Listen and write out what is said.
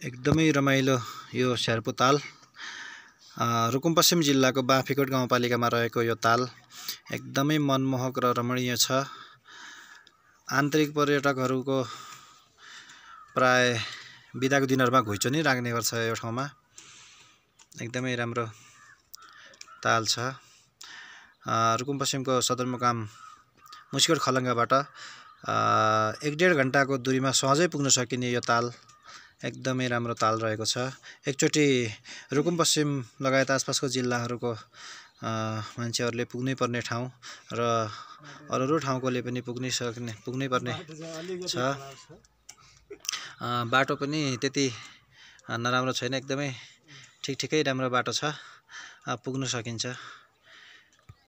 एकदमै रमाइलो यो स्यार्पु ताल रुकुम पश्चिम जिल्लाको बाँफीकोट गाउँपालिकामा रहेको यो ताल एकदमै मनमोहक र रमणीय छ। आन्तरिक पर्यटकहरूको प्राय बिदाको दिनहरुमा घुइँचो नै लाग्ने गर्छ यो ठाउँमा। एकदमै राम्रो ताल छ। रुकुम पश्चिमको सदरमुकाम मुसिकोट खलङ्गाबाट 1.5 घण्टाको दूरीमा सहजै पुग्न सकिने यो ताल एकदमै राम्रो ताल रहेको छ। एकचोटि रुकुम पश्चिम लगायत आसपासको जिल्लाहरूको मान्छेहरूले पुग्नै पर्ने ठाउँ र अरू ठाउँकोले पनि पुग्नै पर्ने छ। बाटो पनि त्यति नराम्रो छैन, एकदमै ठिकठिकै राम्रो बाटो छ, पुग्न सकिन्छ।